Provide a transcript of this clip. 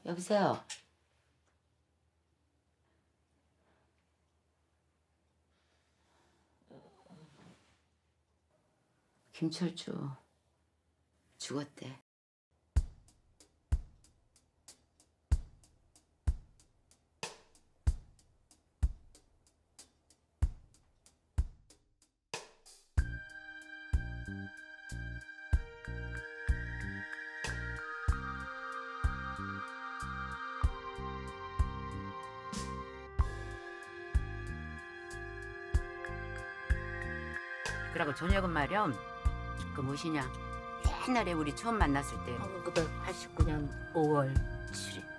여보세요? 김철주 죽었대. 그러고 저녁은 말이야, 그 무엇이냐, 옛날에 우리 처음 만났을 때 1989년 5월 7일